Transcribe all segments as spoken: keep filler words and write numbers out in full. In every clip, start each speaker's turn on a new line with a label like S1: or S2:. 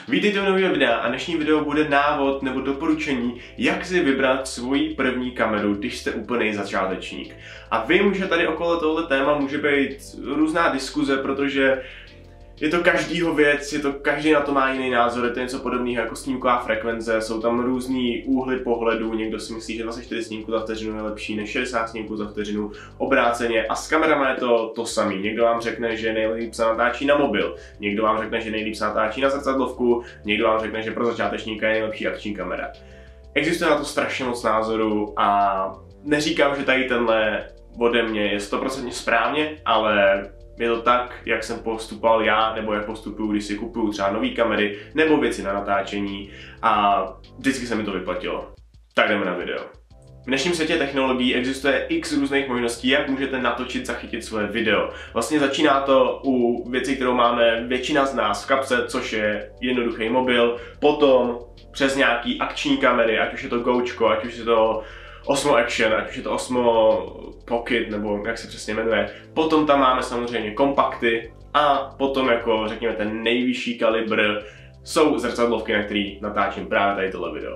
S1: Vítejte u nového videa a dnešní video bude návod nebo doporučení, jak si vybrat svoji první kameru, když jste úplný začátečník. A vím, že tady okolo tohle téma může být různá diskuze, protože je to každýho věc, je to, každý na to má jiný názor, je to něco podobného jako snímková frekvence, jsou tam různý úhly pohledu, někdo si myslí, že dvacet čtyři snímků za vteřinu je lepší než šedesát snímků za vteřinu, obráceně, a s kamerama je to to samé. Někdo vám řekne, že nejlíp se natáčí na mobil, někdo vám řekne, že nejlíp se natáčí na zrcadlovku, někdo vám řekne, že pro začátečníka je nejlepší akční kamera. Existuje na to strašně moc názorů a neříkám, že tady tenhle ode mě je sto procent správně, ale je to tak, jak jsem postupoval já, nebo jak postupuju, když si kupuju třeba nové kamery, nebo věci na natáčení, a vždycky se mi to vyplatilo. Tak jdeme na video. V dnešním světě technologií existuje x různých možností, jak můžete natočit, zachytit svoje video. Vlastně začíná to u věcí, kterou máme většina z nás v kapse, což je jednoduchý mobil, potom přes nějaký akční kamery, ať už je to Goučko, ať už je to Osmo Action, ať už je to Osmo Pocket, nebo jak se přesně jmenuje. Potom tam máme samozřejmě kompakty a potom, jako řekněme, ten nejvyšší kalibr jsou zrcadlovky, na který natáčím právě tady tohle video.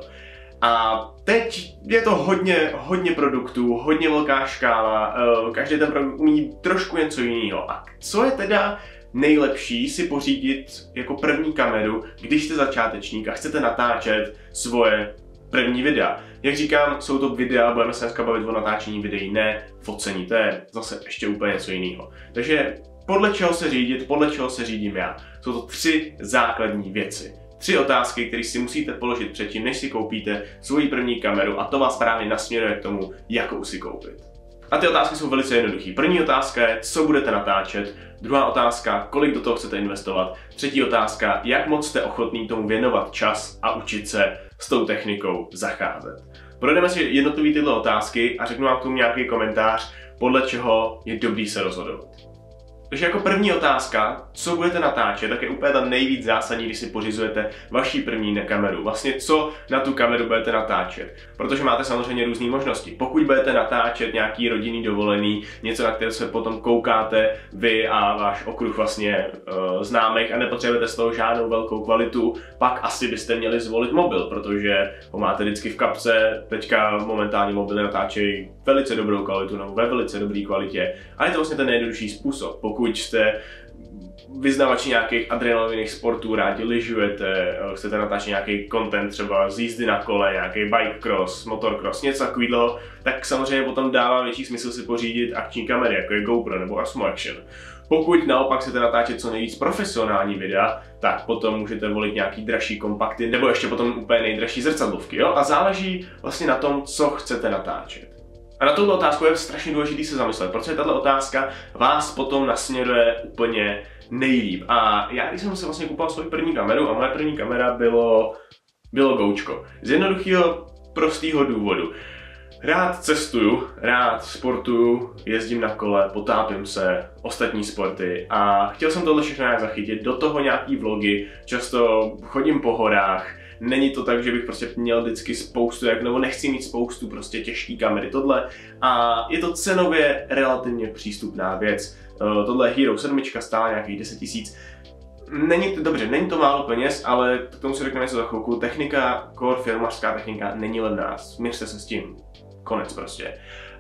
S1: A teď je to hodně, hodně produktů, hodně velká škála, každý ten produkt umí trošku něco jiného. A co je teda nejlepší si pořídit jako první kameru, když jste začátečník a chcete natáčet svoje první videa? Jak říkám, jsou to videa, budeme se dneska bavit o natáčení videí, ne focení, to je zase ještě úplně něco jiného. Takže podle čeho se řídit, podle čeho se řídím já. Jsou to tři základní věci. Tři otázky, které si musíte položit předtím, než si koupíte svoji první kameru, a to vás právě nasměruje k tomu, jakou si koupit. A ty otázky jsou velice jednoduché. První otázka je, co budete natáčet. Druhá otázka, kolik do toho chcete investovat. Třetí otázka, jak moc jste ochotný tomu věnovat čas a učit se s tou technikou zacházet. Projdeme si jednotlivé tyhle otázky a řeknu vám k tomu nějaký komentář, podle čeho je dobrý se rozhodovat. Takže jako první otázka, co budete natáčet, tak je úplně ta nejvíc zásadní, když si pořizujete vaši první kameru. Vlastně co na tu kameru budete natáčet. Protože máte samozřejmě různé možnosti. Pokud budete natáčet nějaký rodinný dovolený, něco, na které se potom koukáte vy a váš okruh vlastně uh, známých a nepotřebujete z toho žádnou velkou kvalitu, pak asi byste měli zvolit mobil, protože ho máte vždycky v kapse. Teďka momentálně mobily natáčejí velice dobrou kvalitu, nebo ve velice dobré kvalitě. A je to vlastně ten nejjednodušší způsob. Pokud jste vyznavači nějakých adrenalinových sportů, rádi lyžujete, chcete natáčet nějaký content třeba z jízdy na kole, nějaký bike cross, motocross, něco takového, tak samozřejmě potom dává větší smysl si pořídit akční kamery, jako je GoPro nebo Osmo Action. Pokud naopak chcete natáčet co nejvíc profesionální videa, tak potom můžete volit nějaký dražší kompakty, nebo ještě potom úplně nejdražší zrcadlovky, jo? A záleží vlastně na tom, co chcete natáčet. A na tuto otázku je strašně důležité se zamyslet, protože tato otázka vás potom nasměruje úplně nejlíp. A já, když jsem si vlastně kupoval svou první kameru, a moje první kamera bylo, bylo Goučko. Z jednoduchého, prostého důvodu. Rád cestuju, rád sportuju, jezdím na kole, potápím se, ostatní sporty, a chtěl jsem tohle všechno nějak zachytit, do toho nějaký vlogy, často chodím po horách. Není to tak, že bych prostě měl vždycky spoustu, jak, nebo nechci mít spoustu prostě těžký kamery, tohle. A je to cenově relativně přístupná věc. Uh, tohle Hero sedm stála nějakých deset tisíc. Není to, dobře, není to málo peněz, ale k tomu si řekneme něco za chvilku. Technika, core filmařská technika není levná, směřte se s tím. Konec prostě.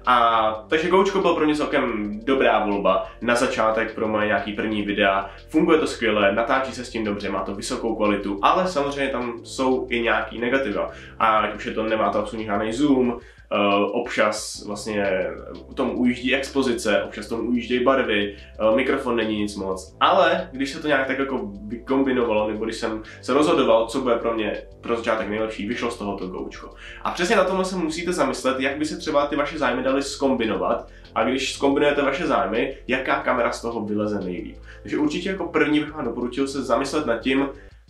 S1: A takže Goučko byl pro mě celkem dobrá volba na začátek pro moje nějaký první videa. Funguje to skvěle, natáčí se s tím dobře, má to vysokou kvalitu, ale samozřejmě tam jsou i nějaký negativa. A ať už je to, nemá to absolutně žádný zoom, Uh, občas vlastně tomu ujíždí expozice, občas tomu ujíždějí barvy, uh, mikrofon není nic moc. Ale když se to nějak tak jako vykombinovalo, nebo když jsem se rozhodoval, co bude pro mě pro začátek nejlepší, vyšlo z tohoto Goučko. A přesně na tomhle se musíte zamyslet, jak by se třeba ty vaše zájmy daly zkombinovat, a když zkombinujete vaše zájmy, jaká kamera z toho vyleze nejlíp. Takže určitě jako první bych vám doporučil se zamyslet nad tím,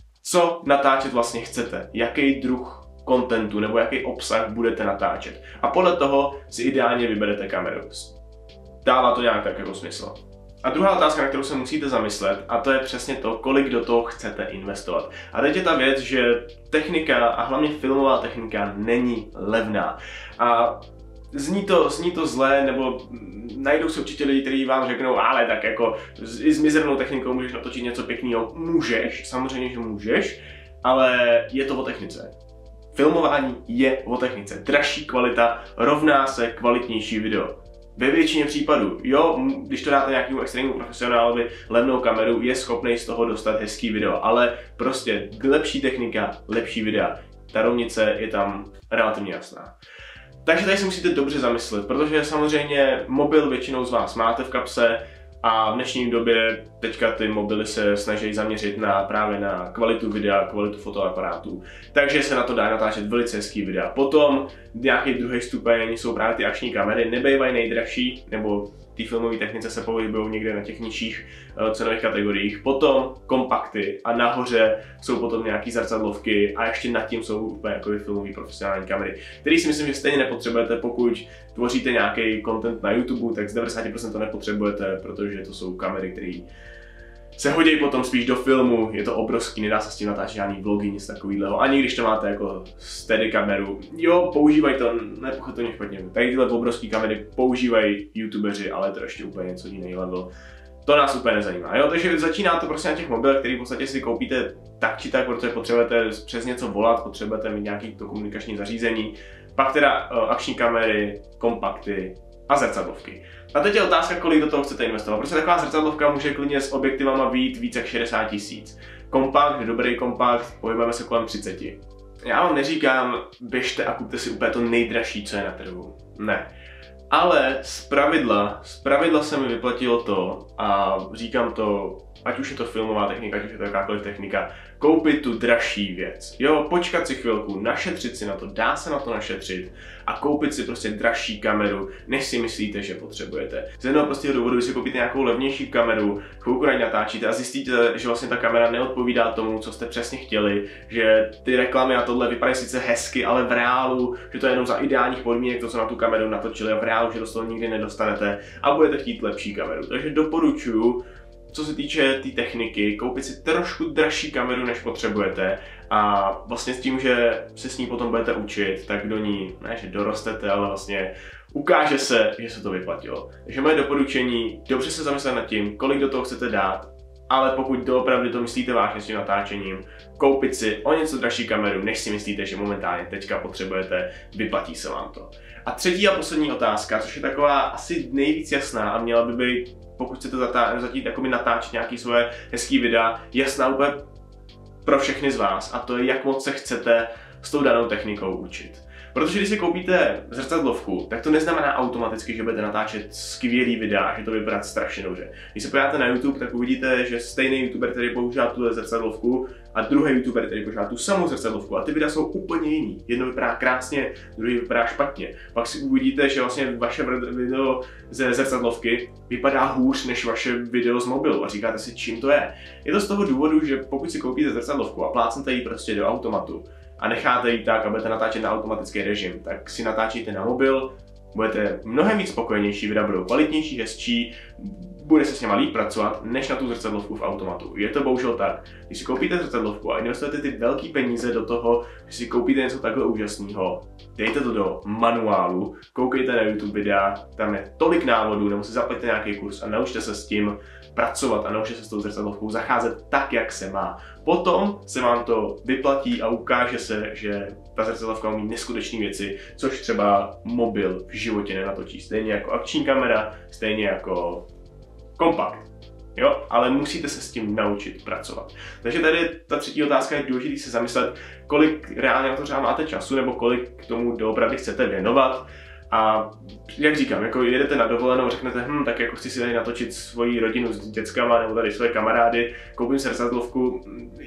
S1: co natáčet vlastně chcete, jaký druh kontentu nebo jaký obsah budete natáčet. A podle toho si ideálně vyberete kameru. Dává to nějak tak jako smysl. A druhá otázka, na kterou se musíte zamyslet, a to je přesně to, kolik do toho chcete investovat. A teď je ta věc, že technika, a hlavně filmová technika, není levná. A zní to, zní to zlé, nebo najdou se určitě lidi, kteří vám řeknou, ale tak jako i s mizernou technikou můžeš natočit něco pěkného. Můžeš, samozřejmě, že můžeš, ale je to o technice. Filmování je o technice. Dražší kvalita rovná se kvalitnější video. Ve většině případů, jo, když to dáte nějakému extrémnímu profesionálovi levnou kameru, je schopný z toho dostat hezký video, ale prostě lepší technika, lepší videa. Ta rovnice je tam relativně jasná. Takže tady si musíte dobře zamyslet, protože samozřejmě mobil většinou z vás máte v kapse a v dnešní době teďka ty mobily se snaží zaměřit na, právě na kvalitu videa, kvalitu fotoaparátů. Takže se na to dá natáčet velice hezký videa. Potom nějaký druhý stupeň jsou právě ty akční kamery, nebejvají nejdražší, nebo ty filmové technice se pohybují někde na těch nižších uh, cenových kategoriích. Potom kompakty a nahoře jsou potom nějaký zrcadlovky a ještě nad tím jsou úplně jako filmové profesionální kamery, který si myslím, že stejně nepotřebujete, pokud tvoříte nějaký content na YouTube, tak z devadesát procent to nepotřebujete, protože to jsou kamery, které se hodí potom spíš do filmu, je to obrovský, nedá se s tím natáčet žádný vlogy, nic takového. Ani když to máte jako steady kameru, jo, používají to, nepochopte to špatně. Tady tyhle obrovské kamery používají youtubeři, ale to ještě úplně něco jiný level. To nás úplně nezajímá, jo, takže začíná to prostě na těch mobilech, který v podstatě si koupíte tak či tak, protože potřebujete přes něco volat, potřebujete mít nějaký to komunikační zařízení, pak teda uh, akční kamery, kompakty a zrcadlovky. A teď je otázka, kolik do toho chcete investovat, protože taková zrcadlovka může klidně s objektivama být více jak šedesát tisíc. Kompakt, dobrý kompakt, pohybujeme se kolem třicet. Já vám neříkám, běžte a kupte si úplně to nejdražší, co je na trhu. Ne. Ale z pravidla, z pravidla se mi vyplatilo to, a říkám to, ať už je to filmová technika, ať už je to jakákoliv technika, koupit tu dražší věc. Jo, počkat si chvilku, našetřit si na to, dá se na to našetřit a koupit si prostě dražší kameru, než si myslíte, že potřebujete. Z jednoho prostého důvodu, když si koupíte nějakou levnější kameru, chvilku na ní natáčíte a zjistíte, že vlastně ta kamera neodpovídá tomu, co jste přesně chtěli, že ty reklamy a tohle vypadají sice hezky, ale v reálu, že to je jenom za ideálních podmínek, to, co na tu kameru natočili, a v reálu, že do toho nikdy nedostanete a budete chtít lepší kameru. Takže doporučuji, co se týče té tý techniky, koupit si trošku dražší kameru, než potřebujete, a vlastně s tím, že se s ní potom budete učit, tak do ní, ne že dorostete, ale vlastně ukáže se, že se to vyplatilo. Takže moje doporučení, dobře se zamyslet nad tím, kolik do toho chcete dát, ale pokud doopravdy to myslíte vážně s tím natáčením, koupit si o něco dražší kameru, než si myslíte, že momentálně teďka potřebujete, vyplatí se vám to. A třetí a poslední otázka, což je taková asi nejvíc jasná a měla by být, pokud chcete zatít jakoby natáčet nějaký svoje hezký videa, jasná úplně pro všechny z vás, a to je, jak moc se chcete s tou danou technikou učit. Protože když si koupíte zrcadlovku, tak to neznamená automaticky, že budete natáčet skvělý videa, že to vypadá strašně dobře. Když se podíváte na YouTube, tak uvidíte, že stejný YouTuber, který používá tuhle zrcadlovku, a druhý YouTuber, který používá tu samou zrcadlovku, a ty videa jsou úplně jiný. Jedno vypadá krásně, druhý vypadá špatně. Pak si uvidíte, že vlastně vaše video ze zrcadlovky vypadá hůř než vaše video z mobilu a říkáte si, čím to je. Je to z toho důvodu, že pokud si koupíte zrcadlovku a plácnete ji prostě do automatu a necháte ji tak, a budete natáčet na automatický režim, tak si natáčíte na mobil, budete mnohem víc spokojenější, videa budou kvalitnější, hezčí, bude se s něma líp pracovat, než na tu zrcadlovku v automatu. Je to bohužel tak. Když si koupíte zrcadlovku a investujete ty velké peníze do toho, že si koupíte něco takhle úžasného, dejte to do manuálu, koukejte na YouTube videa, tam je tolik návodů, nebo si zaplaťte nějaký kurz a naučte se s tím pracovat a naučte se s tou zrcadlovkou zacházet tak, jak se má. Potom se vám to vyplatí a ukáže se, že ta zrcadlovka umí neskutečné věci, což třeba mobil v životě nenatočí. Stejně jako akční kamera, stejně jako kompakt. Jo, ale musíte se s tím naučit pracovat. Takže tady ta třetí otázka, je důležité se zamyslet, kolik reálně na to třeba máte času, nebo kolik k tomu doopravdy chcete věnovat. A jak říkám, jako jedete na dovolenou, řeknete, hm, tak jako chci si tady natočit svoji rodinu s dětskama nebo tady své kamarády, koupím si zrcadlovku,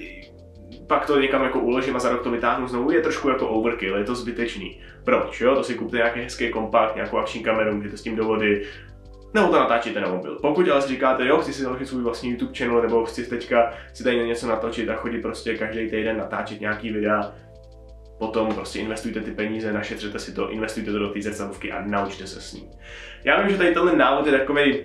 S1: pak to někam jako uložím a za rok to vytáhnu znovu, je trošku jako overkill, je to zbytečný. Proč, jo? To si kupte nějaký hezký kompakt, nějakou akční kameru, můžete s tím do vody, nebo to natáčíte na mobil. Pokud ale si říkáte, jo, chci si založit svůj vlastní YouTube channel, nebo chci teďka si tady něco natočit a chodit prostě každý týden natáčet nějaký videa, potom prostě investujte ty peníze, našetřete si to, investujte to do té zrcadlovky a naučte se s ní. Já vím, že tady tenhle návod je takovej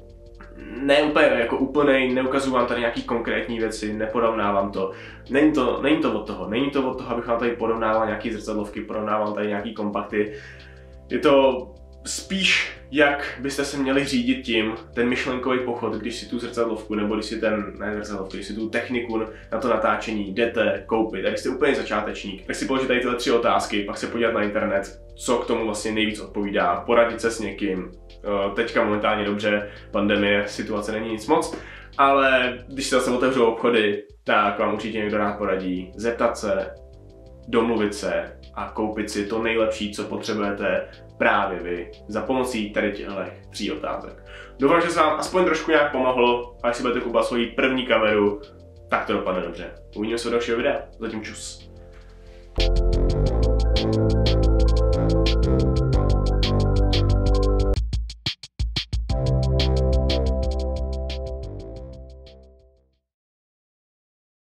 S1: ne úplně jako úplnej, neukazuju vám tady nějaký konkrétní věci, neporovnávám to. Není to, není to od toho, není to od toho, abych vám tady porovnával nějaký zrcadlovky, porovnával tady nějaký kompakty. Je to spíš jak byste se měli řídit tím, ten myšlenkový pochod, když si tu zrcadlovku, nebo když si ten, ne zrcadlovku, když si tu techniku na to natáčení jdete koupit, a když jste úplně začátečník, tak si položit tady tyhle tři otázky, pak se podívat na internet, co k tomu vlastně nejvíc odpovídá, poradit se s někým. Teďka momentálně dobře, pandemie, situace není nic moc, ale když se zase otevřou obchody, tak vám určitě někdo rád poradí, zeptat se, domluvit se a koupit si to nejlepší, co potřebujete právě vy za pomocí tady těchto tří otázek. Doufám, že se vám aspoň trošku nějak pomohlo, a až si budete kupovat svoji první kameru, tak to dopadne dobře. Uvidíme se u dalšího videa. Zatím čus.